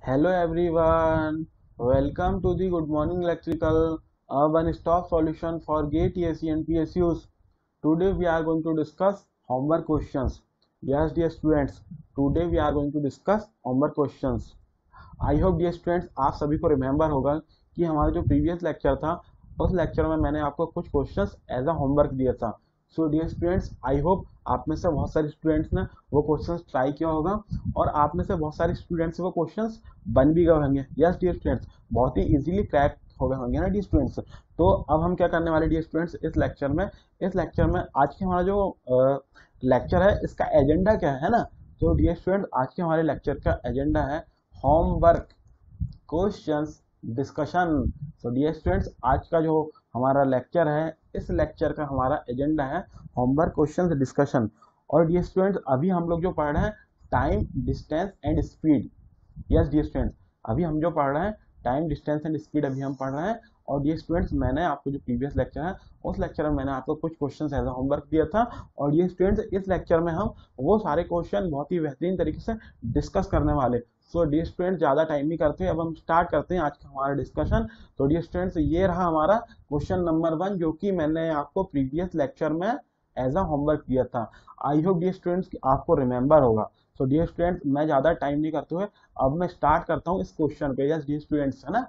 Hello everyone, welcome to the Good Morning Electrical, a one-stop solution for GATE, TSC and PSUs. Today we are going to discuss homework questions. Yes dear students, today we are going to discuss homework questions. I hope dear students आप सभी को remember होगा कि हमारा जो previous lecture था उस lecture में मैंने आपको कुछ क्वेश्चंस एज अ होमवर्क दिया था। So dear students I hope आप में से बहुत सारे स्टूडेंट्स ने वो क्वेश्चंस ट्राई किया होगा और आप में से बहुत सारे स्टूडेंट्स वो क्वेश्चंस बन भी गए होंगे। यस डियर स्टूडेंट्स, बहुत ही इजीली क्रैक हो गए होंगे ना डियर स्टूडेंट्स। तो अब हम क्या करने वाले डियर स्टूडेंट्स इस लेक्चर में आज के हमारा जो लेक्चर है इसका एजेंडा क्या है ना। तो डियर स्टूडेंट आज के हमारे लेक्चर का एजेंडा है होमवर्क क्वेश्चंस डिस्कशन। तो डियर स्टूडेंट्स आज का जो हमारा लेक्चर है इस लेक्चर का हमारा एजेंडा है होमवर्क क्वेश्चंस डिस्कशन। और डियर स्टूडेंट्स अभी हम लोग जो पढ़ रहे हैं time distance and speed. Yes dear students, अभी हम जो पढ़ रहे हैं टाइम डिस्टेंस एंड स्पीड अभी हम पढ़ रहे हैं। और डियर स्टूडेंट्स मैंने आपको जो प्रीवियस लेक्चर है उस लेक्चर में मैंने आपको कुछ क्वेश्चन एज अ होमवर्क दिया था। और डियर स्टूडेंट्स इस लेक्चर में हम वो सारे क्वेश्चन बहुत ही बेहतरीन तरीके से डिस्कस करने वाले। सो डियर स्टूडेंट ज़्यादा टाइम नहीं करते, अब हम स्टार्ट करते हैं आज का हमारा डिस्कशन। तो डियर स्टूडेंट्स ये रहा हमारा क्वेश्चन नंबर 1 जो कि मैंने आपको प्रीवियस लेक्चर में एज अ होमवर्क दिया था। आई होप डियर स्टूडेंट्स आपको रिमेंबर होगा। सो डियर स्टूडेंट्स मैं ज़्यादा टाइम नहीं करते हुए अब मैं स्टार्ट करता हूँ इस क्वेश्चन पे। यस डियर स्टूडेंट्स है ना।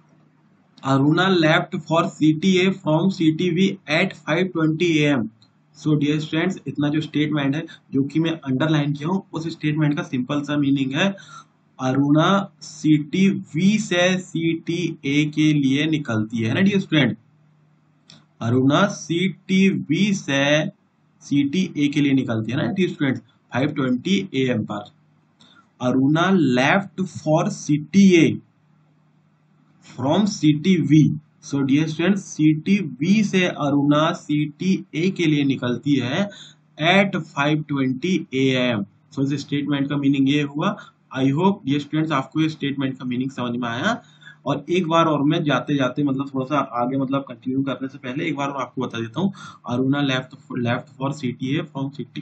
Aruna left for CTA from CTV at 5:20 AM। So dear students इतना जो स्टेटमेंट है जो कि मैं अंडरलाइन किया हूँ उस स्टेटमेंट का सिंपल सा मीनिंग है अरुणा CTV से CTA के लिए निकलती है ना डियर स्टूडेंट। अरुणा CTV से CTA के लिए निकलती है ना डियर स्टूडेंट 5:20 AM पर। Aruna left for CTA from CTV। So dear student CTV से अरुणा CTA के लिए निकलती है एट 5:20 AM। सो इस स्टेटमेंट का मीनिंग ये हुआ। आई होप डियर स्टूडेंट्स आपको ये स्टेटमेंट का मीनिंग समझ में आया। और एक बार और मैं जाते जाते मतलब थोड़ा सा आगे मतलब कंटिन्यू करने से पहले एक बार और आपको बता देता हूँ। Aruna left for CTA from city.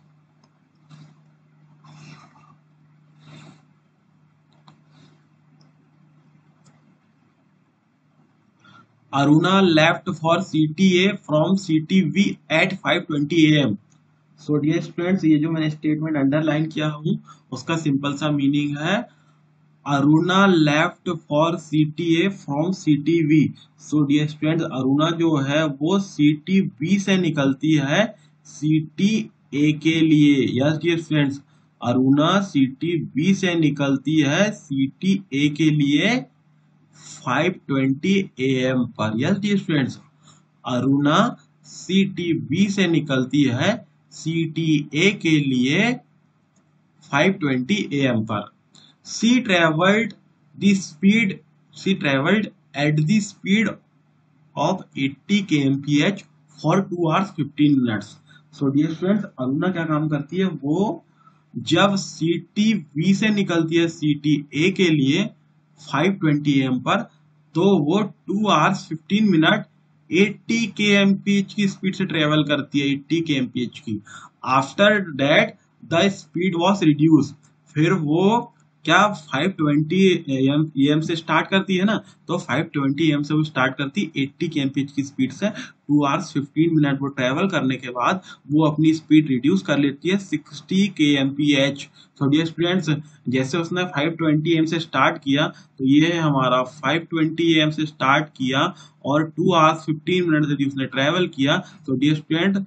Aruna left for CTA from CTV at 5:20 AM। So dear students ये जो मैंने स्टेटमेंट अंडरलाइन किया हूँ उसका सिंपल सा मीनिंग है Aruna left for CTA from CTV। So dear students Aruna जो है वो CTV से निकलती है CTA के लिए। Yes dear students Aruna CTV से निकलती है CTA के लिए 5:20 AM पर। Yes dear students Aruna CTV से निकलती है CTA के लिए 5:20 AM पर। She traveled the speed she traveled at the speed of 80 kmph for 2 hours 15 minutes। So dear students Aruna क्या काम करती है वो जब CTV से निकलती है CTA के लिए 5:20 AM पर तो वो 2 hours 15 मिनट 80 kmph की स्पीड से ट्रेवल करती है 80 kmph की। After that the speed was reduce. फिर वो क्या 5:20 AM से स्टार्ट करती है ना, तो 5:20 AM से वो स्टार्ट करती 80 kmph की स्पीड से 2 hours 15 मिनट वो ट्रेवल करने के बाद वो अपनी स्पीड रिड्यूस कर लेती है 60 kmph। तो डियर स्टूडेंट्स जैसे उसने 5:20 AM से स्टार्ट किया तो ये है हमारा 5:20 AM से स्टार्ट किया और 2 hours 15 मिनट यदि उसने ट्रेवल किया तो डियर स्टूडेंट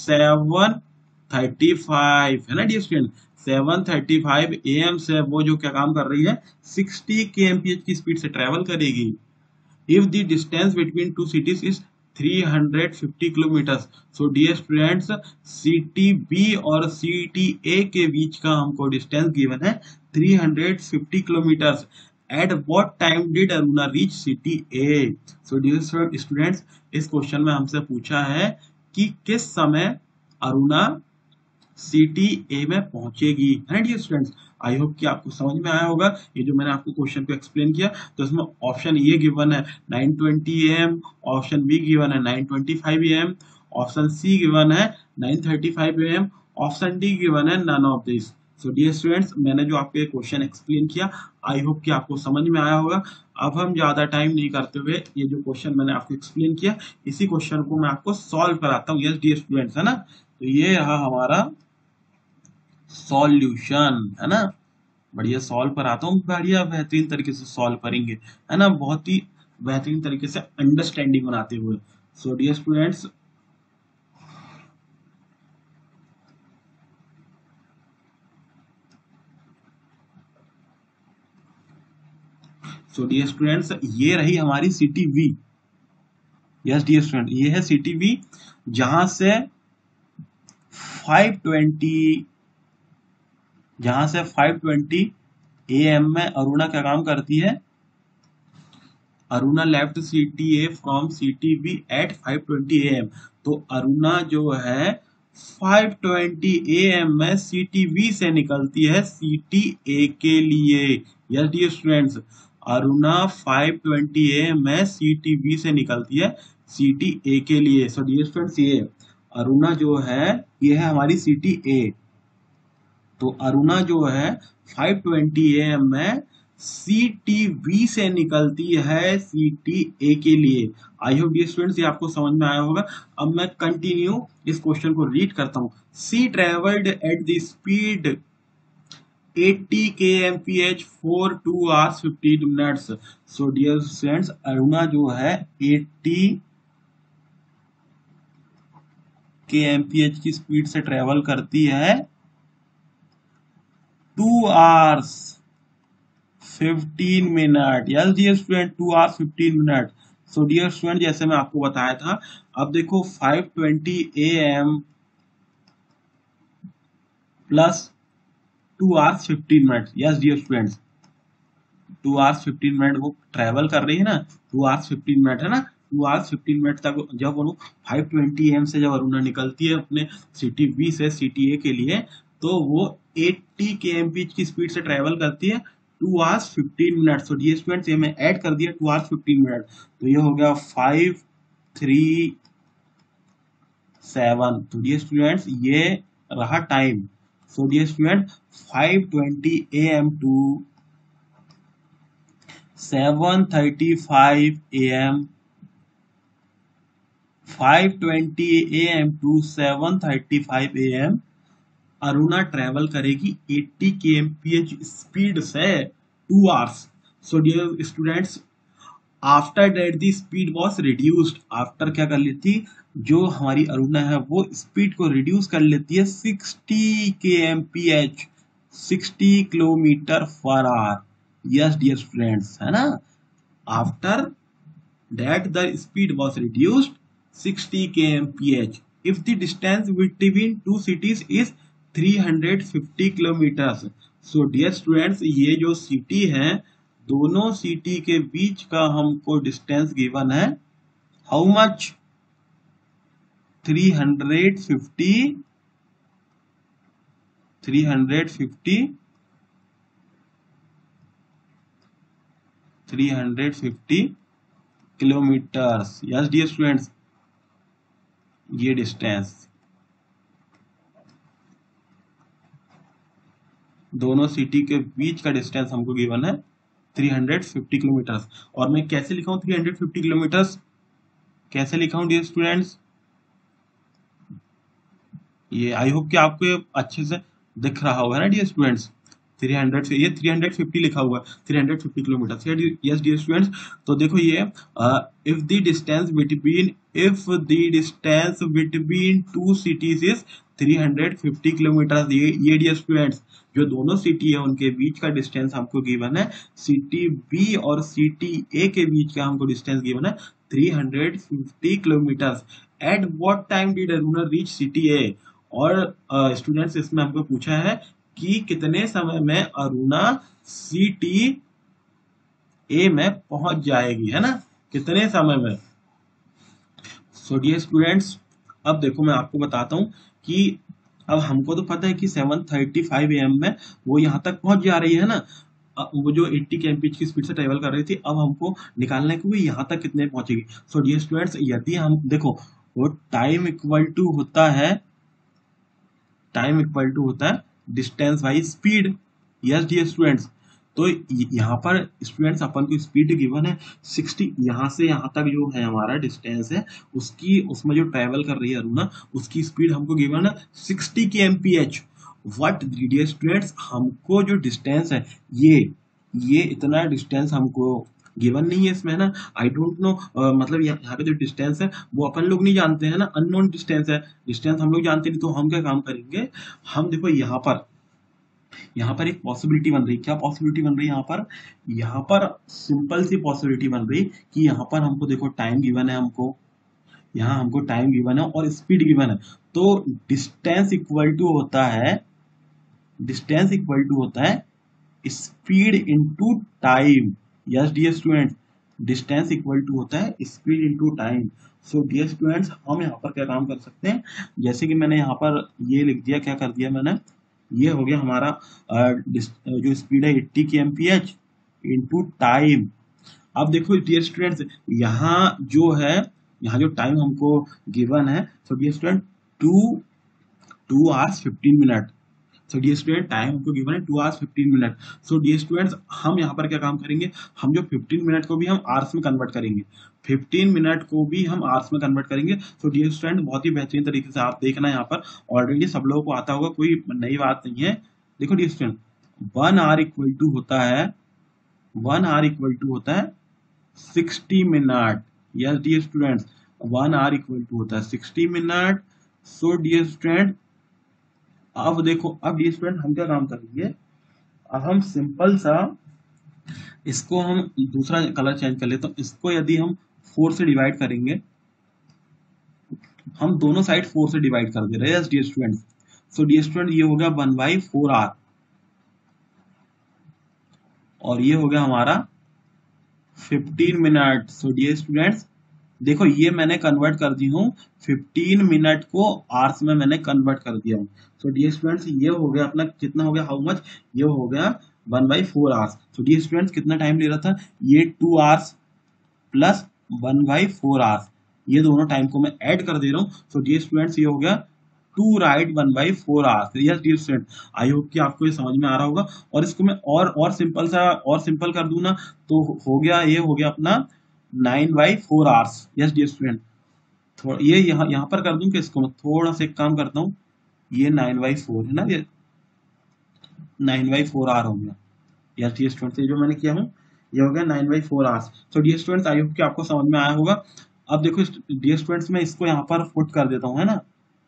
7:35 है ना डियर स्टूडेंट। 7:35 AM से वो जो क्या काम कर रही है 60 kmph की स्पीड से ट्रेवल करेगी। If the distance between two cities is 350 kilometres. So dear students CTB और CTA के बीच का हमको डिस्टेंस गिवन है 350 kilometres. At what time did Aruna reach CTA। So dear students इस क्वेश्चन में हमसे पूछा है कि किस समय अरुणा CTA में पहुंचेगी है ना डियर स्टूडेंट्स। आई होप कि आपको समझ में आया होगा ये जो मैंने आपको क्वेश्चन को एक्सप्लेन किया। तो इसमें ऑप्शन ए गिवन है 9:20 AM, ऑप्शन बी गिवन है 9:25 AM, ऑप्शन सी गिवन है 9:35 AM, ऑप्शन डी गिवन है none of this. So dear students, मैंने जो आपको ये क्वेश्चन एक्सप्लेन किया, आई होप कि आपको समझ में आया होगा। अब हम ज्यादा टाइम नहीं करते हुए ये जो क्वेश्चन मैंने आपको एक्सप्लेन किया, इसी क्वेश्चन को मैं आपको सॉल्व कराता हूँ। यस डियर स्टूडेंट्स, है ना। तो ये रहा हमारा सॉल्यूशन, है ना। बढ़िया सॉल्व कराता हूँ, बढ़िया बेहतरीन तरीके से सॉल्व करेंगे, है ना, बहुत ही बेहतरीन तरीके से अंडरस्टैंडिंग बनाते हुए। सो डियर स्टूडेंट्स, ये रही हमारी city V. Yes dear student, ये है सिटी वी, जहां से 520 AM में अरुणा क्या काम करती है। Aruna left CTA from CTV at 520 AM। तो अरुणा जो है 520 AM में CTV से निकलती है CTA के लिए। Yes dear students, Aruna 520 AM में CTV से निकलती है CTA के लिए। सो डियर स्टूडेंट्स, ये अरुणा जो है ये है हमारी CTA। तो अरुणा जो है 520 AM में CTV से निकलती है CTA के लिए। आई होप डियर स्टूडेंट्स ये आपको समझ में आया होगा। अब मैं कंटिन्यू इस क्वेश्चन को रीड करता हूँ। She travelled at the speed 80 kmph for 2 hours 15 minutes। So dear students, Aruna जो है 80 kmph की स्पीड से ट्रेवल करती है 2 hours 15 minute. Yes dear student, 2 hours 15 minute. So dear student, जैसे मैं आपको बताया था, अब देखो 520 AM plus 2 hours 15 minute. Yes dear students, 2 hours 15 minute वो ट्रेवल कर रही है ना, 2 hours 15 मिनट, है ना। 2 hours 15 मिनट तक जब वो 520 AM से जब अरुणा निकलती है अपने सिटी बी से CTA के लिए, तो वो 80 kmph की स्पीड से ट्रेवल करती है 2 hours 15 minute. So dear students, ये मैं ऐड कर दिया 2 hours 15 मिनट, तो ये हो गया 537। तो डियर स्टूडेंट्स, ये रहा time. So dear student, 520 AM to 7:35 AM, 520 AM to 7:35 AM Aruna travel करेगी 80 kmph स्पीड से 2 hours। So dear students, after that the speed was reduced. After क्या कर लेती, जो हमारी अरुणा है वो स्पीड को रिड्यूस कर लेती है 60 kmph, 60 kilometre per hour. Yes dear students, है ना। After that the speed was reduced 60 kmph if the distance between two cities is 350 kilometers। so dear students, ये जो सिटी है, दोनों सिटी के बीच का हमको डिस्टेंस गिवन है। How much? 350 kilometres. Yes dear students, ये डिस्टेंस दोनों सिटी के बीच का डिस्टेंस हमको गिवन है 350 किलोमीटर्स। और मैं कैसे लिखा हूं 350 किलोमीटर्स, कैसे लिखा हूं डियर स्टूडेंट्स, ये आई होप कि आपको ये अच्छे से दिख रहा होगा ना डियर स्टूडेंट्स। 300 से ये 350 लिखा हुआ है, 350 किलोमीटर। यस डियर स्टूडेंट्स, तो देखो ये if the distance between two cities is 350 kilometre. ये डियर स्टूडेंट्स, जो दोनों सिटी है उनके बीच का डिस्टेंस हमको गिवन है, सिटी बी और सिटी ए के बीच का हमको डिस्टेंस गिवन है 350 kilometre. At what time did Aruna reach city A. और स्टूडेंट्स, इसमें हमको पूछा है कि कितने समय में अरुणा सिटी ए में पहुंच जाएगी, है ना, कितने समय में। सो डियर स्टूडेंट्स, अब देखो मैं आपको बताता हूं कि अब हमको तो पता है कि 7:35 AM में वो यहां तक पहुंच जा रही है ना, वो जो 80 kmph की स्पीड से ट्रेवल कर रही थी। अब हमको निकालना है कि वो यहाँ तक कितने पहुंचेगी। सो डियर स्टूडेंट्स, यदि हम देखो वो टाइम इक्वल टू होता है distance by speed. Yes dear students, तो यहाँ पर स्टूडेंट्स अपन को स्पीड गिवन है 60, यहाँ से यहाँ तक जो है हमारा डिस्टेंस है उसकी, उसमें जो ट्रेवल कर रही है अरुणा, उसकी स्पीड हमको गिवन है 60 kmph। व्हाट डियर स्टूडेंट्स, हमको जो डिस्टेंस है ये इतना डिस्टेंस हमको गिवन नहीं है इसमें, है ना। आई डोंट नो, मतलब यहाँ पे जो डिस्टेंस है वो अपन लोग नहीं जानते हैं ना, अननोन डिस्टेंस है। डिस्टेंस हम लोग जानते नहीं, तो हम क्या काम करेंगे, हम देखो यहाँ पर एक पॉसिबिलिटी बन रही, क्या पॉसिबिलिटी बन रही है यहाँ पर सिंपल सी पॉसिबिलिटी बन रही कि यहाँ पर हमको देखो टाइम गिवन है, हमको यहाँ हमको टाइम गिवन है और स्पीड गिवन है, तो डिस्टेंस इक्वल टू होता है, डिस्टेंस इक्वल टू होता है speed into time. Yes dear students, distance equal to होता है speed into time. So dear students, हम यहाँ पर क्या काम कर सकते हैं, जैसे कि मैंने यहाँ पर ये लिख दिया, क्या कर दिया मैंने, ये हो गया हमारा जो स्पीड है 80 kmph इनटू टाइम। अब देखो डियर स्टूडेंट्स, यहाँ जो है, यहाँ जो टाइम हमको गिवन है, so dear student 2 hours 15 minute. So dear student, time हमको गिवन है 2 hours 15 minute. So dear students, हम यहाँ पर क्या काम करेंगे, हम जो 15 मिनट को भी हम आवर्स में कन्वर्ट करेंगे, 15 मिनट को भी हम आवर्स में कन्वर्ट करेंगे। सो डियर स्टूडेंट, बहुत ही बेहतरीन तरीके से आप देखना, यहाँ पर ऑलरेडी सब लोगों को आता होगा, कोई नई बात नहीं है। देखो dear student, 1 hour equal to होता है 1 hour इक्वल टू होता है 60 minute. Yes dear students, 1 hour equal to होता है 60 मिनट। सो डियर स्टूडेंट, अब देखो, अब डियर स्टूडेंट हम क्या काम करेंगे, अब हम सिंपल सा इसको हम दूसरा कलर चेंज कर लेते हैं। इसको यदि हम 4 से डिवाइड करेंगे, हम दोनों साइड 4 से डिवाइड कर दे रहे हैं। Yes dear student, so dear student, ये हो गया 1/4 और ये हो गया हमारा 15 मिनट। सो डियर स्टूडेंट्स, देखो ये मैंने कन्वर्ट कर दी हूँ, 15 मिनट को आवर्स में मैंने कन्वर्ट कर दिया हूँ। सो डियर स्टूडेंट्स, ये हो गया अपना, कितना हो गया, हाउ मच, ये हो गया 1/4 आवर्स। सो डियर स्टूडेंट्स, कितना टाइम ले रहा था, ये 2 hours प्लस 1/4 आवर्स, ये दोनों टाइम को मैं ऐड कर दे रहा हूँ। सो डियर स्टूडेंट्स, ये हो गया 2 right 1/4 hours. Yes dear student, I hope कि आपको ये समझ में आ रहा होगा। और इसको मैं और सिंपल कर दूं ना, तो हो गया, ये हो गया अपना 9/4 आवर्स। यस डियर स्टूडेंट, थोड़ा ये यहाँ पर कर दूं कि इसको मैं थोड़ा सा एक काम करता हूँ, ये 9/4 है ना, ये 9/4 आवर हो गया। यस डियर स्टूडेंट्स, ये जो मैंने किया हूँ ये हो गया 9/4 hours. So dear students, I hope कि आपको समझ में आया होगा। अब देखो डियर स्टूडेंट्स, मैं इसको यहाँ पर पुट कर देता हूँ, है ना,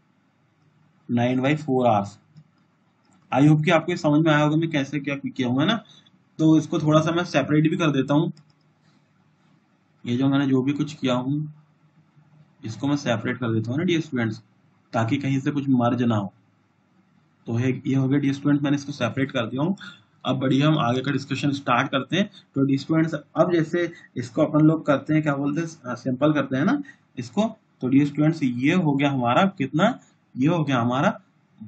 9/4 आवर्स। आई होप कि आपको ये समझ में आया होगा मैं कैसे क्या किया हूँ, है ना। तो इसको थोड़ा सा मैं सेपरेट भी कर देता हूँ, ये जो मैंने जो भी कुछ किया हूँ इसको मैं सेपरेट कर देता हूँ ना डियर स्टूडेंट्स, ताकि कहीं से कुछ मर्ज ना हो। तो ये हो गया डियर स्टूडेंट्स, मैंने इसको सेपरेट कर दिया हूँ। अब बढ़िया, हम आगे का डिस्कशन स्टार्ट करते हैं। तो डियर स्टूडेंट्स, अब जैसे इसको अपन लोग करते हैं, क्या बोलते हैं, सिंपल करते हैं ना इसको। तो डियर स्टूडेंट्स, ये हो गया हमारा कितना, ये हो गया हमारा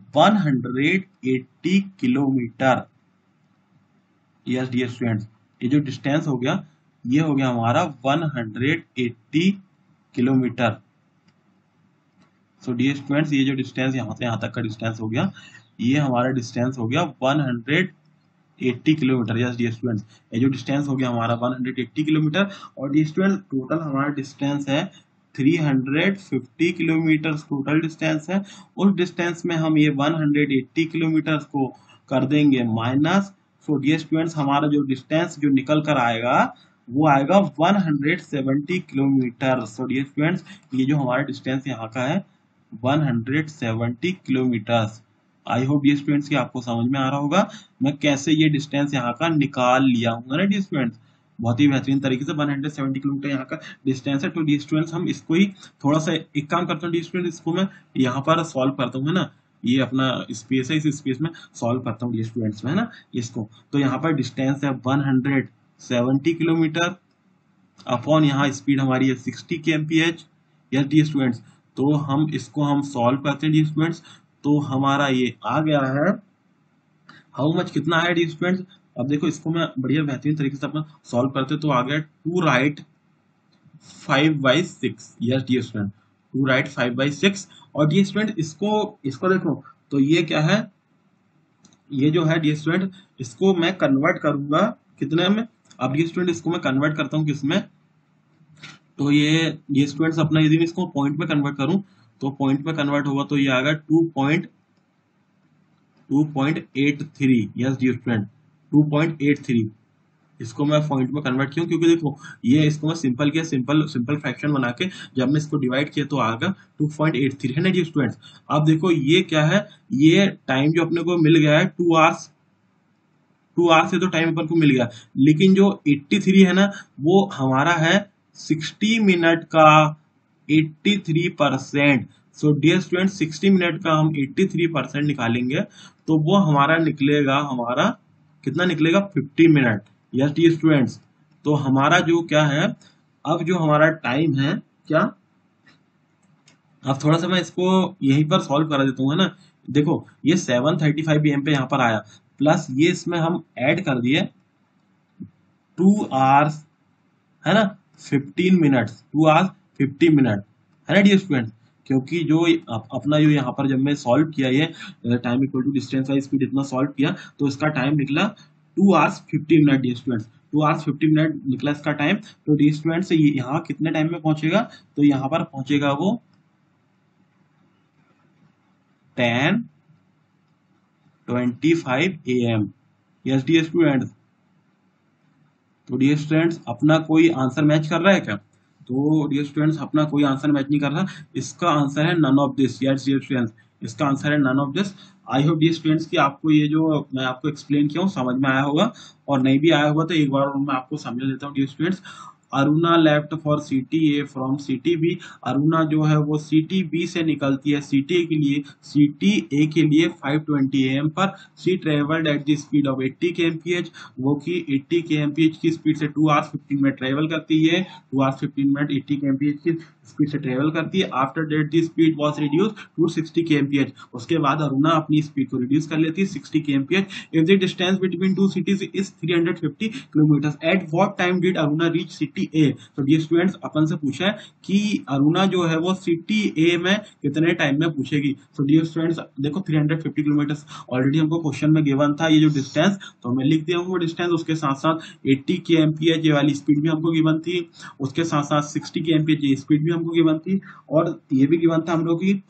180 किलोमीटर। यस डियर स्टूडेंट्स, ये जो डिस्टेंस हो गया, ये हो गया हमारा 180 किलोमीटर। सो डियर स्टूडेंट्स, ये जो डिस्टेंस यहाँ से यहाँ तक का डिस्टेंस हो गया, ये हमारा डिस्टेंस हो गया 180 किलोमीटर। यस डियर स्टूडेंट्स, ये जो डिस्टेंस हो गया हमारा 180 किलोमीटर। और डियर स्टूडेंट्स, टोटल हमारा डिस्टेंस है 350 किलोमीटर टोटल डिस्टेंस है। उस डिस्टेंस में हम ये 180 किलोमीटर को कर देंगे माइनस। सो डियर स्टूडेंट्स, हमारा जो डिस्टेंस जो निकल कर आएगा वो आएगा 170 किलोमीटर। सो डियर स्टूडेंट्स, ये जो हमारा डिस्टेंस यहाँ का है 170 kilometre. I hope dear students कि आपको समझ में आ रहा होगा मैं कैसे ये डिस्टेंस यहाँ का निकाल लिया हूँ ना डियर स्टूडेंट्स। बहुत ही बेहतरीन तरीके से 170 किलोमीटर यहाँ का डिस्टेंस है। तो डियर स्टूडेंट्स, हम इसको ही थोड़ा सा एक काम करता हूँ डियर स्टूडेंट्स, इसको मैं यहाँ पर सॉल्व करता हूँ, है ना। ये अपना स्पेस है, इस स्पेस में सॉल्व करता हूँ डियर स्टूडेंट्स में, है ना, इसको। तो यहाँ पर डिस्टेंस है 170 किलोमीटर अपॉन यहाँ स्पीड हमारी है 60 kmph। यस डियर स्टूडेंट्स, तो हम इसको हम सॉल्व करते हैं डियर स्टूडेंट्स। तो हमारा ये आ गया है, हाउ मच, कितना है डियर स्टूडेंट्स। अब देखो इसको मैं बढ़िया बेहतरीन तरीके से अपना सॉल्व करते, तो आ गया 2 right 5/6। Yes dear student, 2 right 5/6। और डियर स्टूडेंट, इसको देखो, तो ये क्या है, ये जो है डी स्टूडेंट, इसको मैं कन्वर्ट करूंगा कितने में। अब डी स्टूडेंट इसको मैं कन्वर्ट करता हूँ किसमें, तो ये स्टूडेंट्स अपना यदि मैं इसको पॉइंट में कन्वर्ट करूं, तो पॉइंट में कन्वर्ट होगा तो ये आएगा 2.83। Yes dear student, 2.83। इसको मैं पॉइंट में कन्वर्ट किया क्योंकि देखो ये इसको मैं सिंपल किया, सिंपल सिंपल फ्रैक्शन बना के जब मैं इसको डिवाइड किया तो आएगा 2.83 है ना जी स्टूडेंट्स। अब देखो ये क्या है, ये टाइम जो अपने को मिल गया है 2 आवर्स, 2 आवर्स से तो टाइम अपन को मिल गया, लेकिन जो 83 है ना वो हमारा है 60 मिनट का 83%। सो डियर स्टूडेंट 60 मिनट का हम 83% निकालेंगे तो वो हमारा निकलेगा, हमारा कितना निकलेगा 15 मिनट। यस डियर स्टूडेंट्स, तो हमारा जो क्या है, अब जो हमारा टाइम है क्या, अब थोड़ा सा मैं इसको यहीं पर सॉल्व करा देता हूँ है ना। देखो ये 7:35 AM पे यहाँ पर आया, प्लस ये इसमें हम ऐड कर दिए 2 आवर्स है ना 15 मिनट्स, 2 आवर्स 50 मिनट है ना डियर स्टूडेंट। क्योंकि जो अपना जो यहाँ पर जब मैं सॉल्व किया ये time equal to distance by speed इतना सॉल्व किया तो इसका टाइम निकला 2 hours 50 minute dear students. 2 hours 50 minute निकला इसका टाइम। तो डियर स्टूडेंट्स यहाँ कितने टाइम में पहुंचेगा, तो यहाँ पर पहुंचेगा वो 10:25 AM। यस डियर स्टूडेंट्स, तो डियर स्टूडेंट्स अपना कोई आंसर मैच कर रहा है क्या, तो डियर स्टूडेंट्स अपना कोई आंसर मैच नहीं कर रहा, इसका आंसर है none of this. Yes dear students, इसका आंसर है none of this. I hope dear students कि आपको ये जो मैं आपको एक्सप्लेन किया हूँ समझ में आया होगा, और नहीं भी आया होगा तो एक बार मैं आपको समझा देता हूँ dear students. Aruna left for city A from city B, Aruna जो है वो सिटी बी से निकलती है सिटी ए के लिए, सिटी ए के लिए 5:20 AM पर। She travelled at the speed of 80 kmph, वो की 80 kmph की स्पीड से 2 आवर्स 15 मिनट ट्रेवल करती है, 2 आवर्स 15 मिनट 80 kmph की स्पीड से ट्रेवल करती है। After that the speed was reduce to 60 kmph, उसके बाद अरुणा अपनी स्पीड को रिड्यूस कर लेती है 60 kmph। If the distance between two cities is 350 kilometre, at what time did Aruna reach city A. तो डियर स्टूडेंट्स अपन से पूछा है कि अरुणा जो है वो सिटी ए में कितने टाइम में पूछेगी। तो डियर स्टूडेंट्स देखो 350 किलोमीटर ऑलरेडी हमको क्वेश्चन में गिवन था, ये जो डिस्टेंस तो मैं लिख दिया हूँ वो डिस्टेंस, उसके साथ साथ 80 kmph ये वाली स्पीड भी हमको गिवन थी, उसके साथ साथ 60 kmph ये स्पीड भी हमको गिवन थी, और ये भी गिवन था हम लोग की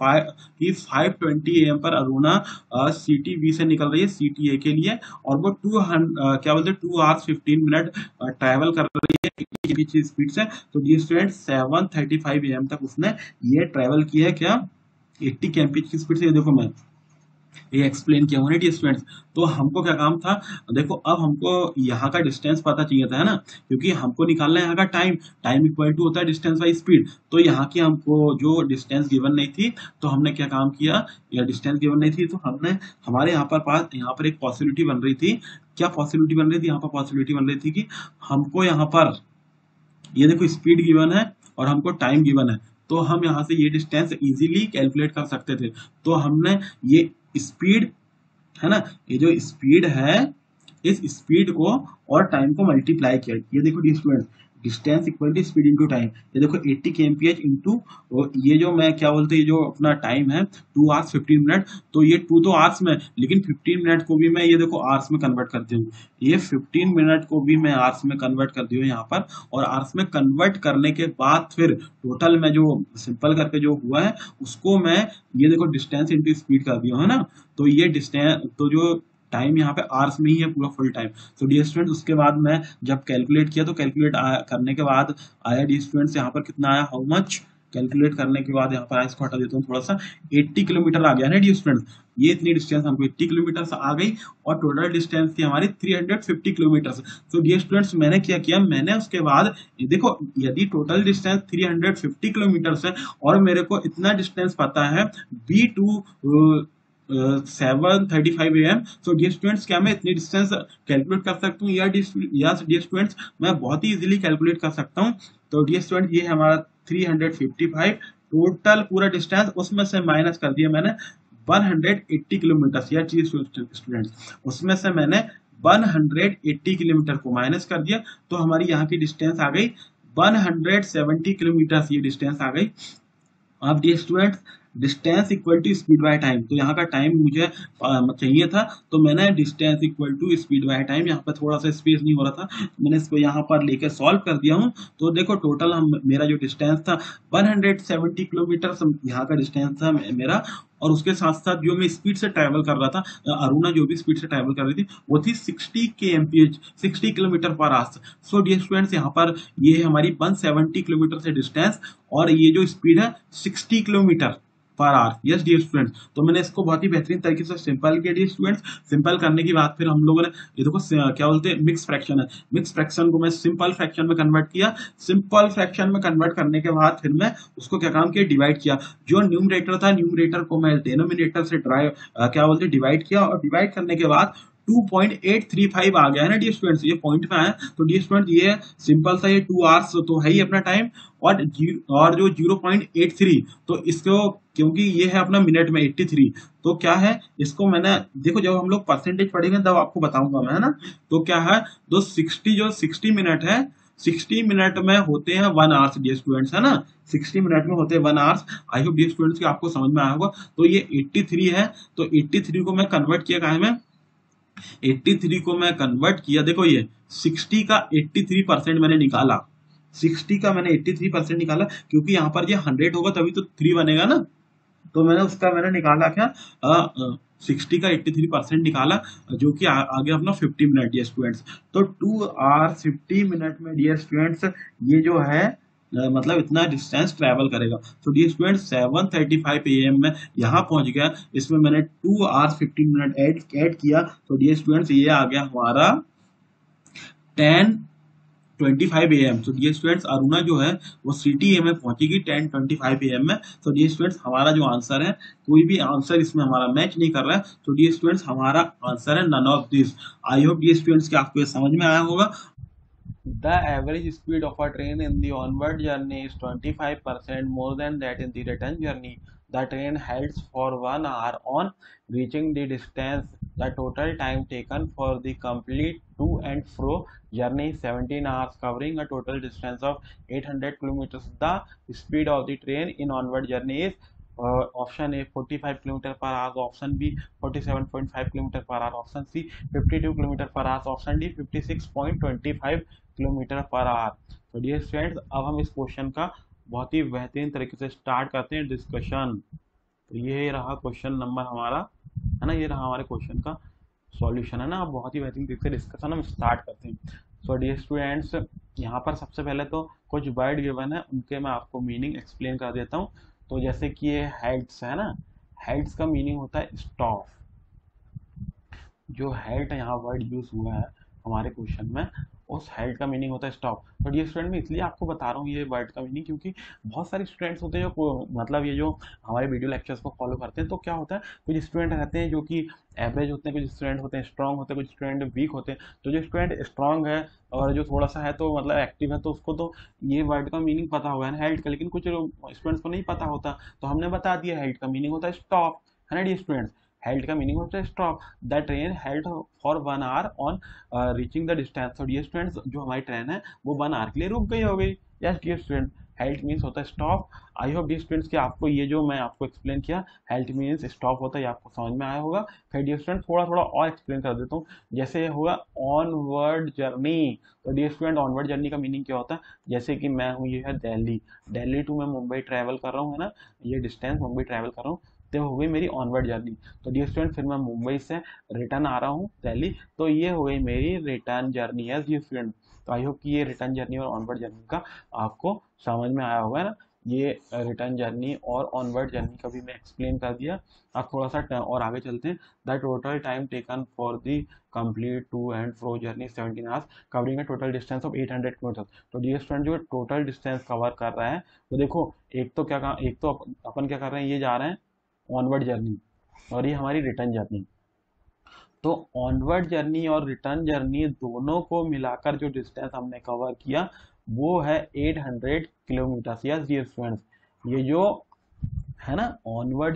5:20 AM पर अरुणा सिटी बी से निकल रही है सिटी ए के लिए, और वो 200 क्या बोलते हैं 2 आवर्स 15 मिनट ट्रैवल कर रही है की स्पीड से। तो डियर स्टूडेंट 7:35 AM तक उसने ये ट्रैवल किया है क्या 80 kmph की स्पीड से। ये देखो मैं ये एक्सप्लेन किया हूँ डियर स्टूडेंट्स। तो हमको क्या काम था, देखो अब हमको यहाँ का डिस्टेंस पता चाहिए था है ना, क्योंकि हमको निकालना है यहाँ का टाइम, टाइम इक्वल टू होता है डिस्टेंस बाई स्पीड। तो यहाँ की हमको जो डिस्टेंस गिवन नहीं थी तो हमने क्या काम किया, या डिस्टेंस गिवन नहीं थी तो हमने हमारे यहाँ पर एक पॉसिबिलिटी बन रही थी। क्या पॉसिबिलिटी बन रही थी, यहाँ पर पॉसिबिलिटी बन रही थी कि हमको यहाँ पर ये देखो स्पीड गिवन है और हमको टाइम गिवन है, तो हम यहाँ से ये डिस्टेंस इजीली कैलकुलेट कर सकते थे। तो हमने ये स्पीड है ना, ये जो स्पीड है इस स्पीड को और टाइम को मल्टीप्लाई किया। ये देखो student distance equal to speed into time, ये देखो 80 kmph इंटू ये जो मैं क्या बोलते हैं, ये जो अपना टाइम है 2 आवर्स 15 मिनट, तो ये 2 तो आवर्स में, लेकिन 15 मिनट को भी मैं ये देखो आवर्स में कन्वर्ट करती हूँ, ये 15 मिनट को भी मैं आवर्स में कन्वर्ट करती हूँ यहाँ पर, और आवर्स में कन्वर्ट करने के बाद फिर टोटल में जो सिंपल करके जो हुआ है उसको मैं ये देखो डिस्टेंस इंटू स्पीड कर दिया है ना। तो ये डिस्टेंस तो जो टाइम यहाँ पे आवर्स में ही है पूरा फुल टाइम। तो डियर स्टूडेंट्स उसके बाद मैं जब कैलकुलेट किया तो कैलकुलेट करने के बाद आया डियर स्टूडेंट्स यहाँ पर कितना आया, हाउ मच, कैलकुलेट करने के बाद यहाँ पर इसको हटा देता हूँ थोड़ा सा, 80 किलोमीटर आ गया ना डियर स्टूडेंट्स। ये इतनी डिस्टेंस हमको 80 किलोमीटर आ गई, और टोटल डिस्टेंस थी हमारी 350 किलोमीटर। तो डियर स्टूडेंट्स मैंने क्या किया, मैंने उसके बाद देखो यदि टोटल डिस्टेंस 350 किलोमीटर है और मेरे को इतना डिस्टेंस पता है B2 7:35 AM, so dear students क्या मैं इतनी डिस्टेंस कैलकुलेट कर सकता हूँ, या डियर स्टूडेंट्स मैं बहुत ही इजीली कैलकुलेट कर सकता हूँ। तो डियर स्टूडेंट ये हमारा 355 टोटल पूरा डिस्टेंस, उसमें से माइनस कर दिया मैंने 180 किलोमीटर। या स्टूडेंट्स उसमें से मैंने 180 किलोमीटर को माइनस कर दिया, तो हमारी यहाँ की डिस्टेंस आ गई 170 किलोमीटर, ये डिस्टेंस आ गई। अब dear students distance equal to speed by time, तो यहाँ का टाइम मुझे चाहिए था, तो मैंने distance equal to speed by time, यहाँ पर थोड़ा सा स्पेस नहीं हो रहा था, मैंने इसको यहाँ पर लेके सॉल्व कर दिया हूँ। तो देखो टोटल हम मेरा जो डिस्टेंस था 170 किलोमीटर यहाँ का डिस्टेंस था मेरा, और उसके साथ साथ जो मैं स्पीड से ट्रैवल कर रहा था, अरुणा जो भी स्पीड से ट्रैवल कर रही थी वो थी 60 kmph, 60 kilometre per hour. So dear students, यहाँ पर ये है हमारी 170 किलोमीटर से डिस्टेंस, और ये जो स्पीड है 60 kilometre per hour. Yes dear students, तो मैंने इसको बहुत ही बेहतरीन तरीके से सिंपल किया डियर स्टूडेंट्स। सिंपल करने के बाद फिर हम लोगों ने ये देखो क्या बोलते हैं, मिक्स फ्रैक्शन है, मिक्स फ्रैक्शन को मैं सिंपल फ्रैक्शन में कन्वर्ट किया। सिंपल फ्रैक्शन में कन्वर्ट करने के बाद फिर मैं उसको क्या काम किया, डिवाइड किया। जो न्यूमरेटर था, न्यूमरेटर को मैं डिनोमिनेटर से क्या बोलते हैं, डिवाइड किया, और डिवाइड करने के बाद 2.835 आ गया है ना डियर स्टूडेंट्स, ये पॉइंट में है। तो डियर स्टूडेंट्स ये सिंपल सा, ये 2 आवर्स तो है ही अपना टाइम, और जो 0.83, तो इसको क्योंकि ये है अपना मिनट में 83, तो क्या है इसको मैंने, देखो जब हम लोग परसेंटेज पढ़ेंगे तब आपको बताऊंगा मैं, है ना। तो क्या है, जो 60 मिनट है, 60 मिनट में होते हैं 1 आवर्स डियर स्टूडेंट्स, है ना। 60 मिनट में होते हैं 1 hours. I hope dear students की आपको समझ में आया होगा। तो ये 83 है, तो 83 को मैं कन्वर्ट किया कहाँ में, 83 को मैं कन्वर्ट किया, देखो ये 60 का 83% मैंने निकाला, 60 का मैंने 83% निकाला, क्योंकि यहाँ पर ये 100 होगा तभी तो 3 बनेगा ना। तो मैंने निकाला क्या, 60 का 83% निकाला, जो कि आ गया अपना 50 मिनट डियर स्टूडेंट्स। तो 2 आवर्स 50 मिनट में डियर स्टूडेंट्स ये जो है मतलब इतना डिस्टेंस ट्रैवल करेगा। तो डियर स्टूडेंट्स 7:35 AM में यहाँ पहुंच गया, इसमें मैंने 2 आवर्स 15 मिनट ऐड किया, तो डियर स्टूडेंट्स ये आ गया हमारा 10:25 AM। तो डियर स्टूडेंट्स अरुणा जो है वो CTA में पहुंचेगी 10:25 AM में। तो डियर स्टूडेंट्स हमारा जो आंसर है, कोई भी आंसर इसमें हमारा मैच नहीं कर रहा है, तो डियर स्टूडेंट्स हमारा आंसर है none of this. I hope dear students कि आपको ये समझ में आया होगा। The average speed of a train in the onward journey is 25% more than that in the return journey. The train halts for 1 hour on reaching the distance. The total time taken for the complete to and fro journey is 17 hours, covering a total distance of 800 kilometers. The speed of the train in onward journey is option A 45 km per hour, option B 47.5 km per hour, option C 52 km per hour, option D 56.25 kilometre per hour. तो dear students, अब हम इस question का बहुत ही बेहतरीन तरीके से start करते हैं डिस्कशन। तो ये रहा क्वेश्चन नंबर हमारा, है ना, ये रहा हमारे क्वेश्चन का सॉल्यूशन, है ना। अब बहुत ही बेहतरीन तरीके से डिस्कशन हम स्टार्ट करते हैं। सो डियर स्टूडेंट्स, यहाँ पर सबसे पहले तो कुछ वर्ड गिवन है, उनके मैं आपको मीनिंग एक्सप्लेन कर देता हूँ। तो जैसे कि ये हेल्ट्स है ना, हेल्ट्स का मीनिंग होता है स्टॉप। जो हेल्ट यहाँ वर्ड यूज हुआ है हमारे क्वेश्चन में, उस हेल्ट का मीनिंग होता है स्टॉप। तो ये स्टूडेंट मैं इसलिए आपको बता रहा हूँ ये वर्ड का मीनिंग, क्योंकि बहुत सारे स्टूडेंट्स होते हैं जो मतलब ये जो हमारे वीडियो लेक्चर्स को फॉलो करते हैं, तो क्या होता है कुछ स्टूडेंट रहते हैं जो कि एवरेज होते हैं, कुछ स्टूडेंट होते हैं स्ट्रॉन्ग होते हैं, कुछ स्टूडेंट वीक होते हैं। तो जो स्टूडेंट स्ट्रॉन्ग है और जो थोड़ा सा है तो मतलब एक्टिव है, तो उसको तो ये वर्ड का मीनिंग पता होगा ना हेल्ट का, लेकिन कुछ स्टूडेंट्स को नहीं पता होता, तो हमने बता दिया हेल्ट का मीनिंग होता है स्टॉप, है ना डियर स्टूडेंट्स। हेल्ट का मीनिंग होता है stop. The train halt for 1 hour on reaching the distance. तो डियर स्टूडेंट्स जो हमारी ट्रेन है वो 1 आवर के लिए रुक गई हो गई। Yes dear student, halt means होता है stop. I hope dear students कि आपको ये जो मैं आपको एक्सप्लेन किया हेल्ट मीन्स स्टॉप होता है, ये आपको समझ में आया होगा। फिर डियर स्टूडेंट थोड़ा थोड़ा और एक्सप्लेन कर देता हूँ। जैसे होगा ऑनवर्ड जर्नी। तो डियर स्टूडेंट ऑनवर्ड जर्नी का मीनिंग क्या होता है, जैसे कि मैं हूँ, ये है दिल्ली, दिल्ली टू मैं मुंबई ट्रैवल कर रहा हूँ, है ना, ये डिस्टेंस मुंबई ट्रैवल कर रहा हूँ, तो हो गई मेरी ऑनवर्ड जर्नी। तो डियर स्टूडेंट फिर मैं मुंबई से रिटर्न आ रहा हूँ दिल्ली, तो ये हो गई मेरी रिटर्न जर्नी है डियर स्टूडेंट। तो आई होप कि ये रिटर्न जर्नी और ऑनवर्ड जर्नी का आपको समझ में आया होगा ना। ये रिटर्न जर्नी और ऑनवर्ड जर्नी का भी मैं एक्सप्लेन कर दिया। अब थोड़ा सा और आगे चलते हैं। The total time taken for the complete to and fro journey 17 hours, covering a total distance of 800 kilometre. तो डियर स्टूडेंट जो टोटल डिस्टेंस कवर कर रहा है, तो देखो एक तो अपन क्या कर रहे हैं, ये जा रहे हैं ऑनवर्ड जर्नी और ये हमारी रिटर्न जर्नी। तो ऑनवर्ड जर्नी और रिटर्न जर्नी दोनों को मिलाकर जो डिस्टेंस हमने कवर किया वो है 800 किलोमीटर। यस डियर स्टूडेंट्स, ये जो है ना ऑनवर्ड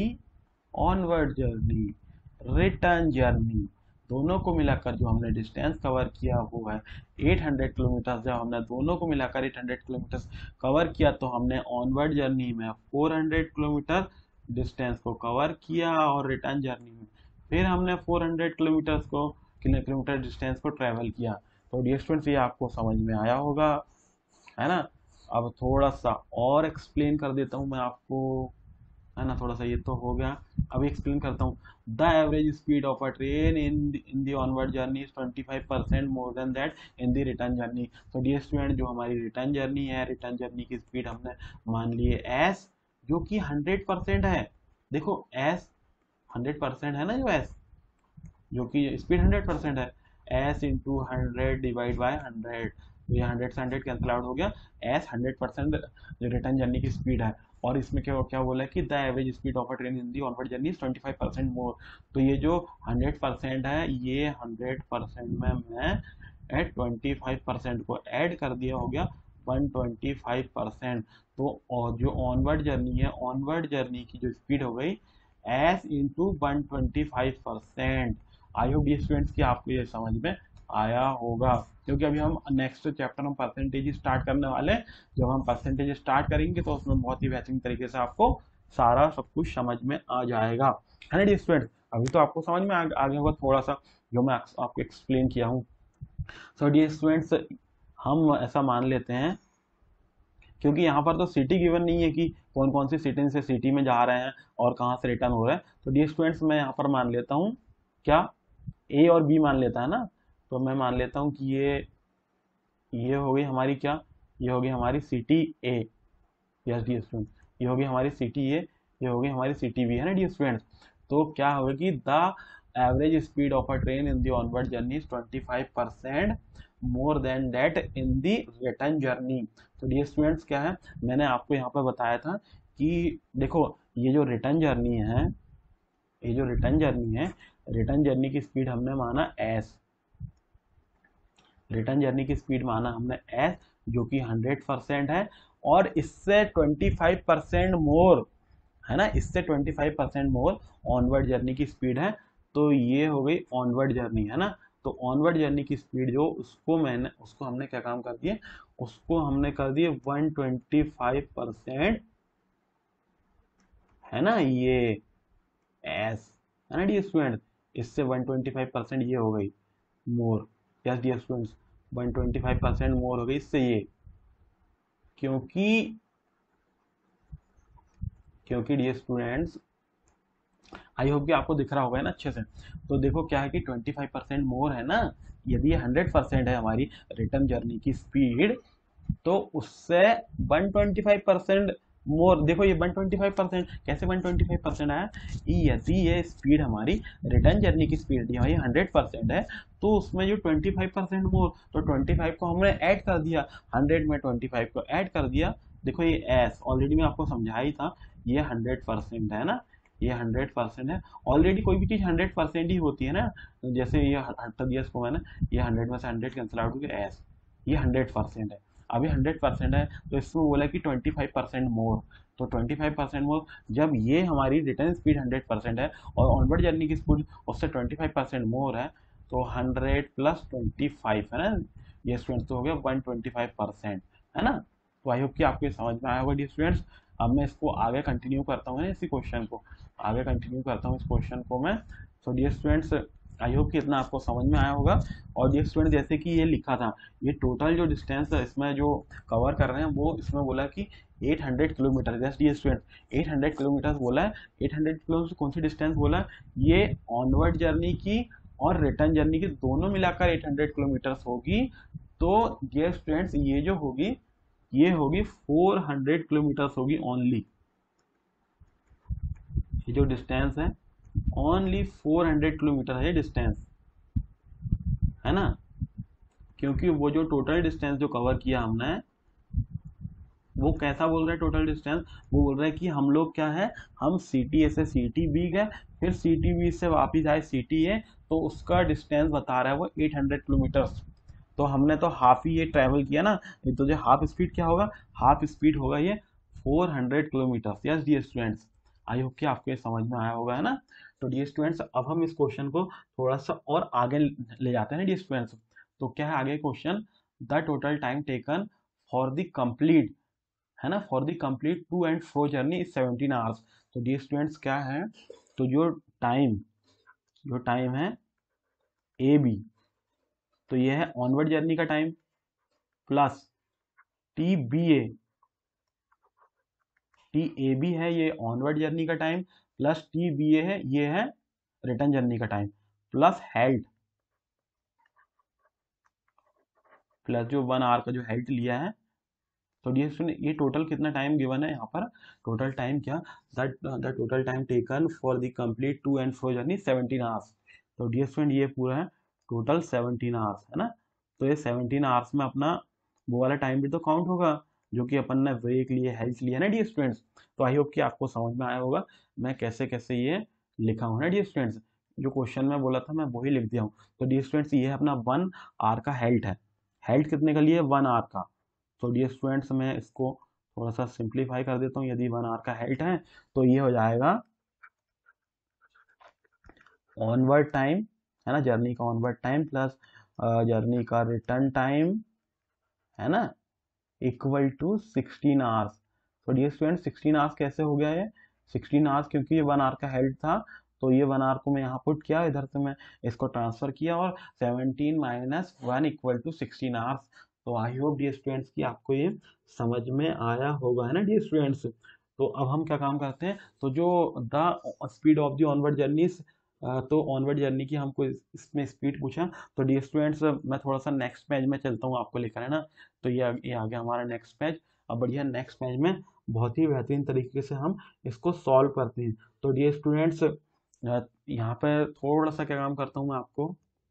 जर्नी रिटर्न जर्नी दोनों को मिलाकर जो हमने डिस्टेंस कवर किया वो है 800 किलोमीटर। जब हमने दोनों को मिलाकर 800 किलोमीटर कवर किया तो हमने ऑनवर्ड जर्नी में 400 किलोमीटर डिस्टेंस को कवर किया और रिटर्न जर्नी में फिर हमने 400 किलोमीटर डिस्टेंस को ट्रेवल किया। तो डियर स्टूडेंट्स, ये आपको समझ में आया होगा, है ना। अब थोड़ा सा और एक्सप्लेन कर देता हूँ मैं आपको, है ना। थोड़ा सा ये तो हो गया, अब एक्सप्लेन करता हूँ। The average speed of a train in the onward journey is 25% more than that in the return journey. तो डियर स्टूडेंट, जो हमारी रिटर्न जर्नी है, रिटर्न जर्नी की स्पीड हमने मान ली है एस, जो कि 100% है। देखो एस 100% है ना, जो एस जो कि स्पीड 100% है, एस इंटू 100 डिवाइड बाई 100, तो ये 100 से 100 कैंसिल आउट हो गया। एस 100% जो रिटर्न जर्नी की स्पीड है, और इसमें क्या क्या बोला है कि the average speed of a train in the onward journey is 25% more. तो ये जो 100% है, ये 100% में मैं एट 25% को ऐड कर दिया, हो गया 125%। तो और जो ऑनवर्ड जर्नी है, ऑनवर्ड जर्नी की जो स्पीड हो गई एस इंटू 125%। आई होप ये स्टूडेंट्स की आपको ये समझ में आया होगा, क्योंकि अभी हम नेक्स्ट चैप्टर में परसेंटेज स्टार्ट करने वाले हैं। जब हम परसेंटेज स्टार्ट करेंगे तो उसमें बहुत ही बेहतरीन तरीके से आपको सारा सब कुछ समझ में आ जाएगा, है ना डियर स्टूडेंट्स। अभी तो आपको समझ में आ गया होगा थोड़ा सा, जो मैं आपको एक्सप्लेन किया हूँ। सो डियर स्टूडेंट्स, हम ऐसा मान लेते हैं, क्योंकि यहाँ पर तो सिटी गिवन नहीं है कि कौन कौन सी सिटी से सिटी में जा रहे हैं और कहाँ से रिटर्न हो रहे हैं। तो डियर स्टूडेंट्स, मैं यहाँ पर मान लेता हूँ क्या, ए और बी मान लेता है ना। तो मैं मान लेता हूँ कि ये हो गई हमारी क्या, ये होगी हमारी city A. Yes dear student, ये होगी हमारी सिटी ए, ये होगी हमारी सिटी बी, है ना डियर स्टूडेंट्स। तो क्या होगा कि the average speed of a train in the onward journey is 25% more than that in the return journey. तो डियर स्टूडेंट्स, क्या है, मैंने आपको यहाँ पर बताया था कि देखो, ये जो रिटर्न जर्नी है, ये जो रिटर्न जर्नी है, रिटर्न जर्नी की स्पीड हमने माना एस, रिटर्न जर्नी की स्पीड माना हमने एस, जो कि 100% है। और इससे 25% मोर, है ना, इससे 25% मोर ऑनवर्ड जर्नी की स्पीड है। तो ये हो गई ऑनवर्ड जर्नी, है ना। तो ऑनवर्ड जर्नी की स्पीड जो, उसको हमने क्या काम कर दिए, उसको हमने कर दिए 125%, है ना, ये एस, है ना डियर स्टूडेंट। इससे 125% ये हो गई more. Yes dear students, 125% more हो गई इससे ये, क्योंकि क्योंकि डियर स्टूडेंट्स, आई होप कि आपको दिख रहा होगा ना अच्छे से। तो देखो क्या है कि 25% मोर है ना, यदि ये 100% है हमारी रिटर्न जर्नी की स्पीड, तो उससे 125% मोर। देखो ये 125% कैसे 125% आया, यदि ये स्पीड हमारी रिटर्न जर्नी की स्पीड हमारी 100% है, तो उसमें जो 25% मोर, तो 25 को हमने ऐड कर दिया, 100 में 25 को ऐड कर दिया। देखो ये एस ऑलरेडी मैं आपको समझा ही था, ये 100% है ना, ये 100% है। ऑलरेडी कोई भी चीज़ 100% ही होती है ना, जैसे ये हटा दिया इसको मैंने, ये 100 में से 100 कैंसिल आउट हो गया एस, ये 100% है। अभी 100% है, तो इसमें बोला कि 25% मोर। तो 25% मोर, जब ये हमारी रिटर्न स्पीड 100% है और ऑनवर्ड जर्नी की स्पीड उससे 25% मोर है, तो 100 प्लस 25, है ना, ये स्टूडेंट्स तो हो गया 125%, है ना। तो आई होप कि आपको ये समझ में आया होगा डियर स्टूडेंट्स। अब मैं इसको आगे कंटिन्यू करता हूँ, इसी क्वेश्चन को आगे कंटिन्यू करता हूँ, इस क्वेश्चन को मैं। So dear students, I hope कि इतना आपको समझ में आया होगा। और डियर स्टूडेंट, जैसे कि ये लिखा था, ये टोटल जो डिस्टेंस है इसमें जो कवर कर रहे हैं, वो इसमें बोला कि 800 kilometre. Just dear student, 800 kilometre बोला है। 800 किलोमीटर कौन सी डिस्टेंस बोला है, ये ऑनवर्ड जर्नी की और रिटर्न जर्नी की दोनों मिलाकर 800 किलोमीटर होगी। तो डियर स्टूडेंट्स, ये जो होगी, ये होगी 400 किलोमीटर होगी ओनली। ये जो डिस्टेंस है, ओनली 400 किलोमीटर है ये डिस्टेंस, है ना। क्योंकि वो जो टोटल डिस्टेंस जो कवर किया हमने, वो कैसा बोल रहा है टोटल डिस्टेंस, वो बोल रहा है कि हम लोग क्या है, हम सिटी ए से सिटी बी गए, फिर सिटी बी से वापिस आए सिटी ए, तो उसका डिस्टेंस बता रहा है वो 800 किलोमीटर। तो हमने तो हाफ ही ये ट्रैवल किया ना, तो जो हाफ स्पीड क्या होगा, हाफ स्पीड होगा ये 400 kilometre. Yes dear students, I hope कि आपको ये समझ में आया होगा, है ना। तो डियर स्टूडेंट्स, अब हम इस क्वेश्चन को थोड़ा सा और आगे ले जाते हैं डियर स्टूडेंट्स। तो क्या है आगे question, the total time taken for the complete, है ना, for the complete to and fro journey is 17 hours. तो डियर स्टूडेंट्स क्या है, तो जो टाइम है ए बी, तो ये है ऑनवर्ड जर्नी का time plus T B A B है ये ऑनवर्ड जर्नी का time, plus T B A है ये है रिटर्न जर्नी का टाइम, प्लस हेल्थ, प्लस जो 1 आवर का जो हेल्थ लिया है। तो डियर स्टूडेंट ये टोटल कितना टाइम गिवन है यहाँ पर, टोटल टाइम क्या, the total time taken for the complete to and fro journey 17 hours. तो डियर स्टूडेंट ये पूरा है टोटल 17 आवर्स है ना। तो ये 17 आवर्स में अपना वो वाला टाइम भी तो काउंट होगा जो कि अपन ने ब्रेक लिए हेल्थ लिया ना डियर स्टूडेंट्स। तो आई होप कि आपको समझ में आया होगा मैं कैसे कैसे ये लिखा हूँ ना डियर स्टूडेंट्स। जो क्वेश्चन में बोला था मैं वही लिख दिया हूँ। तो डियर स्टूडेंट्स ये है अपना 1 आवर का हेल्थ है, हेल्थ कितने का लिए 1 आवर का। तो डियर स्टूडेंट्स मैं इसको थोड़ा सा सिंप्लीफाई कर देता हूँ। यदि 1 आवर का हेल्थ है तो ये हो जाएगा ऑनवर्ड टाइम है ना, जर्नी का ऑनवर्ड टाइम प्लस जर्नी का रिटर्न टाइम है ना, इक्वल टू 16 आवर्स। तो डियर स्टूडेंट 16 आवर्स कैसे हो गया ये, 16 आवर्स क्योंकि ये 1 आवर का हेल्थ था, तो ये 1 आवर को मैं यहाँ पुट किया, इधर से मैं इसको ट्रांसफर किया और 17 माइनस 1 इक्वल टू 16 आवर्स। तो आई होप डियर स्टूडेंट्स कि आपको ये समझ में आया होगा है ना डियर स्टूडेंट्स। तो अब हम क्या काम करते हैं, तो जो the speed of the onward journey, तो ऑनवर्ड जर्नी की हमको इसमें स्पीड पूछा। तो डियर स्टूडेंट्स मैं थोड़ा सा नेक्स्ट पेज में चलता हूँ आपको लेकर है ना। तो ये आ गया हमारा नेक्स्ट पेज। अब बढ़िया नेक्स्ट पेज में बहुत ही बेहतरीन तरीके से हम इसको सॉल्व करते हैं। तो डियर स्टूडेंट्स यहाँ पे थोड़ा सा क्या काम करता हूँ मैं आपको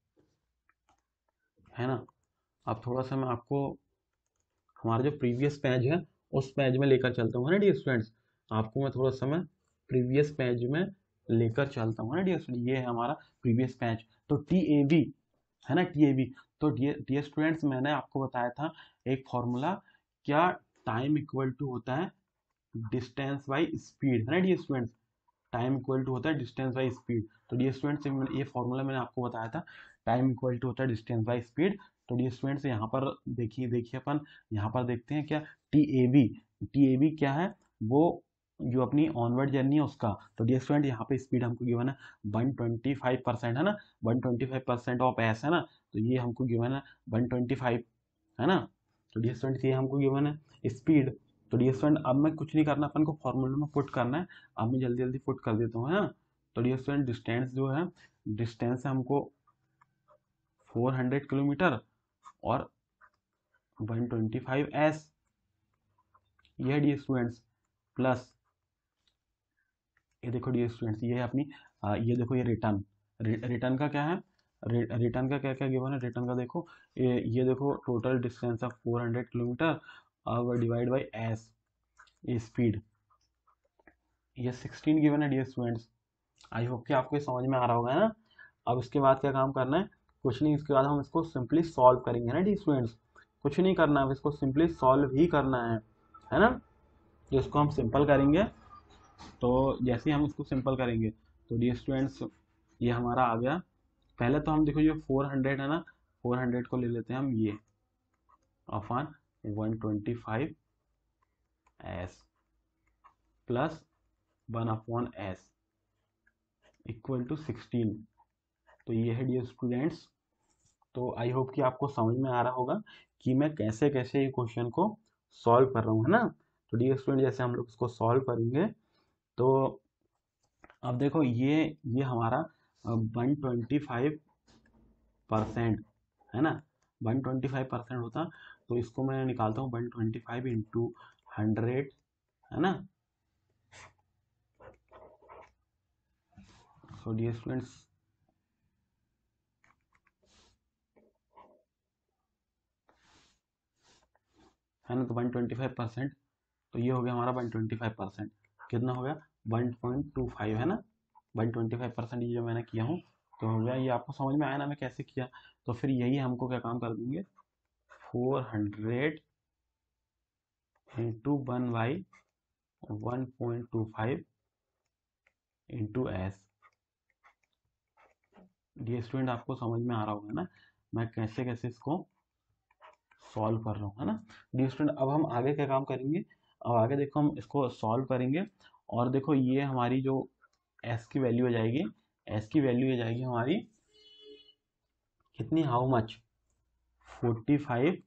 है ना, अब थोड़ा सा मैं आपको हमारा जो प्रीवियस पेज है उस पेज में लेकर चलता हूँ ना डियर स्टूडेंट्स। आपको मैं थोड़ा सा मैं प्रीवियस पेज में लेकर चलता हूँ ना डियर स्टूडेंट। ये है हमारा प्रीवियस पेज। तो टी ए बी है ना, टी ए बी। तो डियर स्टूडेंट्स मैंने आपको बताया था एक फॉर्मूला, क्या टाइम इक्वल टू होता है डिस्टेंस बाई स्पीड है ना dear students, time equal to होता है डिस्टेंस बाई स्पीड। तो डियर स्टूडेंट्स ये फॉर्मूला मैंने आपको बताया था, टाइम इक्वल टू होता है डिस्टेंस बाई स्पीड। तो डियर स्टूडेंट्स यहाँ पर देखिए देखिए अपन यहाँ पर देखते हैं क्या, टी ए बी क्या है, वो जो अपनी ऑनवर्ड जर्नी है उसका। तो डियर स्टूडेंट यहाँ पे स्पीड हमको गिवन है 125% है ना, 125% ऑफ एस है ना। तो ये हमको गिवन है 125 है ना। तो डियर स्टूडेंट ये हमको गिवन है स्पीड। तो डियर स्टूडेंट अब मैं कुछ नहीं करना, अपन को फॉर्मूले में पुट करना है। अब मैं जल्दी जल्दी पुट कर देता हूँ है ना। तो डियर स्टूडेंट डिस्टेंस जो है, डिस्टेंस है हमको 400 किलोमीटर और 125 एस, ये डियर स्टूडेंट्स प्लस ये देखो डियर स्टूडेंट्स ये है अपनी ये देखो ये रिटर्न, रिटर्न का क्या है, रिटर्न का क्या क्या गिवन है, रिटर्न का देखो ये देखो टोटल डिस्टेंस ऑफ 400 किलोमीटर और डिवाइड बाई एस, ये स्पीड, ये 16 गिवन है डियर स्टूडेंट्स। आई होप कि आपको ये समझ में आ रहा होगा है ना। अब इसके बाद क्या काम करना है, कुछ नहीं, इसके बाद हम इसको सिंपली सॉल्व करेंगे ना डियर स्टूडेंट्स। कुछ नहीं करना है, इसको सिंपली सॉल्व ही करना है ना। तो इसको हम सिंपल करेंगे। तो जैसे ही हम इसको सिंपल करेंगे तो डियर स्टूडेंट्स ये हमारा आ गया। पहले तो हम देखो ये 400 है ना, 400 को ले लेते हैं हम ये upon 125 S plus 1/s equal to 16। तो ये है डियर स्टूडेंट्स। तो आई होप कि आपको समझ में आ रहा होगा कि मैं कैसे कैसे ये क्वेश्चन को सॉल्व कर रहा हूँ है ना। तो डियर स्टूडेंट जैसे हम लोग इसको सॉल्व करेंगे तो अब देखो ये हमारा 125% है ना, 125% होता। तो इसको मैं निकालता हूँ 125 इंटू 100 है ना। सो डियर स्टूडेंट्स है ना, तो 125%, तो ये हो गया हमारा 125%, कितना हो गया 1.25 है ना, 125% ये जो मैंने किया हूँ तो हो गया। ये आपको समझ में आया ना मैं कैसे किया। तो फिर यही हमको क्या काम कर देंगे 400 इंटू 1/1.25 इंटू एस। ये स्टूडेंट आपको समझ में आ रहा होगा ना मैं कैसे कैसे इसको सॉल्व कर रहा हूँ है ना। डियर स्टूडेंट अब हम आगे क्या काम करेंगे, अब आगे देखो हम इसको सॉल्व करेंगे और देखो ये हमारी जो एस की वैल्यू हो जाएगी, एस की वैल्यू हो जाएगी हमारी कितनी, how much, 45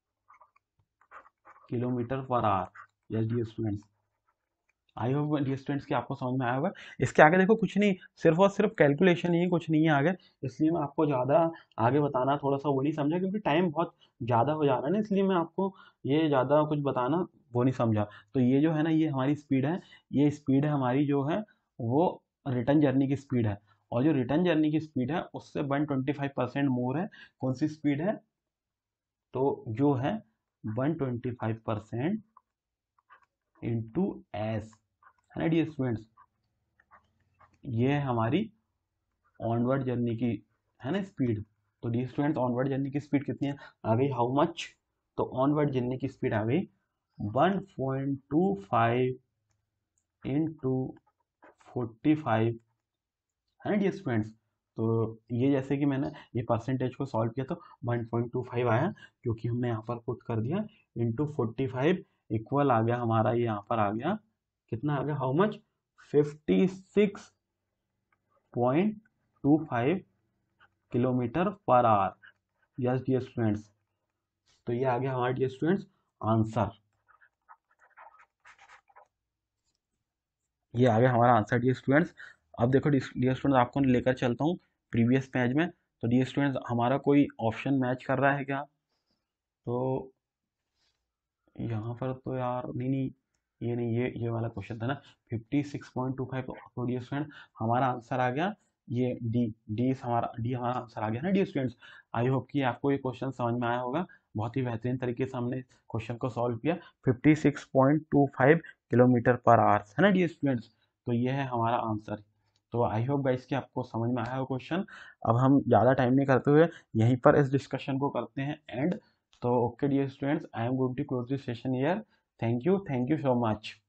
kilometre per hour. Yes dear students, I hope dear students की आपको समझ में आया होगा। इसके आगे देखो कुछ नहीं, सिर्फ और सिर्फ कैलकुलेशन ही, कुछ नहीं है आगे, इसलिए मैं आपको ज़्यादा आगे बताना थोड़ा सा वो नहीं समझा, क्योंकि टाइम बहुत ज़्यादा हो जा रहा है ना, इसलिए मैं आपको ये ज़्यादा कुछ बताना वो नहीं समझा। तो ये जो है ना, ये हमारी स्पीड है, ये स्पीड है हमारी जो है वो रिटर्न जर्नी की स्पीड है। और जो रिटर्न जर्नी की स्पीड है उससे 125% मोर है। कौन सी स्पीड है, तो जो है 125% इंटू एस, है ना डियर स्टूडेंट्स। ये है हमारी ऑनवर्ड जर्नी की, है ना, स्पीड। तो डियर स्टूडेंट्स ऑनवर्ड जर्नी की स्पीड कितनी है, आ गई हाउ मच, तो ऑनवर्ड जर्नी की स्पीड आ गई 1.25 इंटू 45, है ना डियर स्टूडेंट्स। तो ये जैसे कि मैंने ये परसेंटेज को सॉल्व किया तो 1.25 आया, क्योंकि हमने यहाँ पर पुट कर दिया इंटू 45 इक्वल आ गया हमारा, ये यहाँ पर आ गया कितना आ गया, how much, 56.25 kilometre per hour. Yes dear students, तो ये आ गया हमारा डियर स्टूडेंट्स आंसर, ये आ गया हमारा आंसर डियर स्टूडेंट्स। अब देखो डियर स्टूडेंट्स, आपको लेकर चलता हूँ प्रीवियस पेज में। तो डियर स्टूडेंट्स हमारा कोई ऑप्शन मैच कर रहा है क्या, तो यहाँ पर तो यार नहीं नहीं, ये नहीं, ये वाला क्वेश्चन था ना 56.25। तो डियर स्टूडेंट हमारा आंसर आ गया ये डी, डी हमारा आंसर आ गया ना डियर स्टूडेंट्स। आई होप कि आपको ये क्वेश्चन समझ में आया होगा, बहुत ही बेहतरीन तरीके से हमने क्वेश्चन को सॉल्व किया। 56.25 किलोमीटर पर आवर, है ना डियर स्टूडेंट्स। तो ये है हमारा आंसर। तो आई होप गाइस कि आपको समझ में आया हो क्वेश्चन। अब हम ज़्यादा टाइम नहीं करते हुए यहीं पर इस डिस्कशन को करते हैं end. So, okay, dear students, I am going to close this session here. Thank you so much.